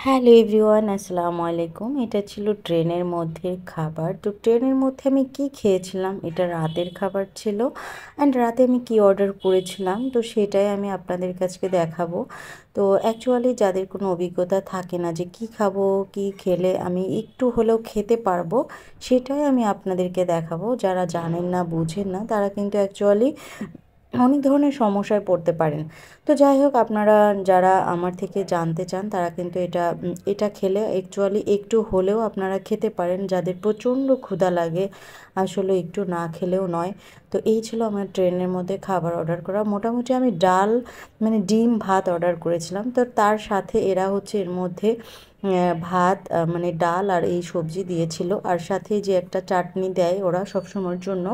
Hello everyone, আসসালামু আলাইকুম। এটা ছিল ট্রেনের মধ্যে খাবার। তো ট্রেনের মধ্যে আমি কি খেয়েছিলাম, এটা রাতের খাবার ছিল। অ্যান্ড রাতে আমি কি অর্ডার করেছিলাম, তো সেটাই আমি আপনাদের কাছে দেখাবো। তো অ্যাকচুয়ালি যাদের কোনো অভিজ্ঞতা থাকে না যে কি খাবো, কি খেলে আমি একটু হলেও খেতে পারবো, সেটাই আমি আপনাদেরকে দেখাবো। যারা জানেন না, বুঝেন না, তারা কিন্তু অ্যাকচুয়ালি অনেক ধরনের সমস্যায় পড়তে পারেন। তো যাই হোক, আপনারা যারা আমার থেকে জানতে চান তারা কিন্তু এটা খেলে অ্যাকচুয়ালি একটু হলেও আপনারা খেতে পারেন, যাদের প্রচণ্ড ক্ষুধা লাগে, আসলে একটু না খেলেও নয়। তো এই ছিল আমার ট্রেনের মধ্যে খাবার অর্ডার করা। মোটামুটি আমি ডাল, মানে ডিম ভাত অর্ডার করেছিলাম। তো তার সাথে এরা হচ্ছে এর মধ্যে ভাত, মানে ডাল আর এই সবজি দিয়েছিল, আর সাথে যে একটা চাটনি দেয় ওরা সবসময়ের জন্য,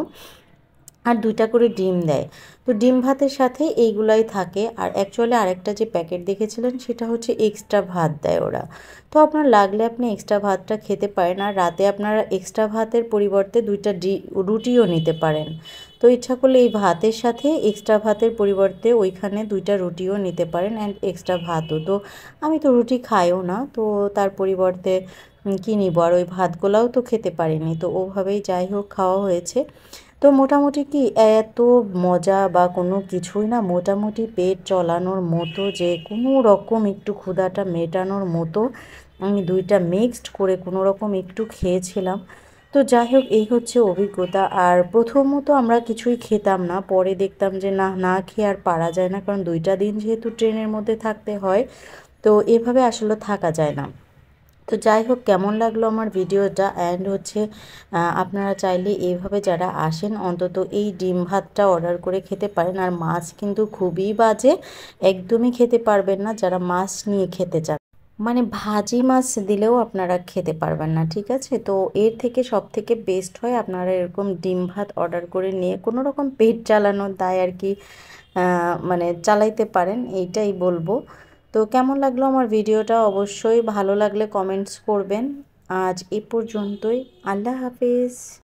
আর 2টা করে ডিম দেয়। তো ডিম ভাতের সাথে এইগুলাই থাকে। আর অ্যাকচুয়ালি আরেকটা যে প্যাকেট দেখেছিলেন সেটা হচ্ছে এক্সট্রা ভাত দেয় ওরা। তো আপনার লাগলে আপনি এক্সট্রা ভাতটা খেতে পারেন, আর রাতে আপনারা এক্সট্রা ভাতের পরিবর্তে 2টা রুটিও নিতে পারেন। তো ইচ্ছা করলে এই ভাতের সাথে এক্সট্রা ভাতের পরিবর্তে ওইখানে 2টা রুটিও নিতে পারেন, অ্যান্ড এক্সট্রা ভাতও। তো আমি তো রুটি খাইও না, তো তার পরিবর্তে কী নিব, আর ওই ভাতগুলাও তো খেতে পারিনি, তো ওভাবেই যাই হোক খাওয়া হয়েছে। তো মোটামুটি কি এত মজা বা কোনো কিছুই না, মোটামুটি পেট চলানোর মতো, যে কোনো রকম একটু ক্ষুধাটা মেটানোর মতো আমি 2টা মিক্সড করে কোনো রকম একটু খেয়েছিলাম। তো যাই হোক, এই হচ্ছে অভিজ্ঞতা। আর প্রথমত আমরা কিছুই খেতাম না, পরে দেখতাম যে না, না খেয়ে আর পারা যায় না, কারণ 2টা দিন যেহেতু ট্রেনের মধ্যে থাকতে হয়, তো এভাবে আসলে থাকা যায় না। তো যাই হোক, কেমন লাগলো আমার ভিডিওটা, অ্যান্ড হচ্ছে আপনারা চাইলে এইভাবে যারা আসেন অন্তত এই ডিম ভাতটা অর্ডার করে খেতে পারেন। আর মাছ কিন্তু খুবই বাজে, একদমই খেতে পারবেন না যারা মাছ নিয়ে খেতে চান, মানে ভাজি মাছ দিলেও আপনারা খেতে পারবেন না, ঠিক আছে? তো এর থেকে সব থেকে বেস্ট হয় আপনারা এরকম ডিম ভাত অর্ডার করে নিয়ে কোনো রকম পেট চালানোর দায় আর কি, মানে চালাইতে পারেন, এইটাই বলবো। তো কেমন লাগলো আমার ভিডিওটা, অবশ্যই ভালো লাগলে কমেন্টস করবেন। আজ এ পর্যন্তই। আল্লাহ হাফেজ।